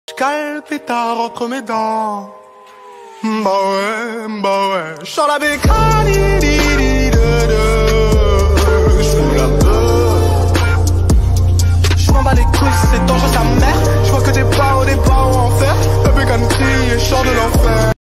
J'cale pétard entre mes dents. Bah ouais, j'sors la bécane.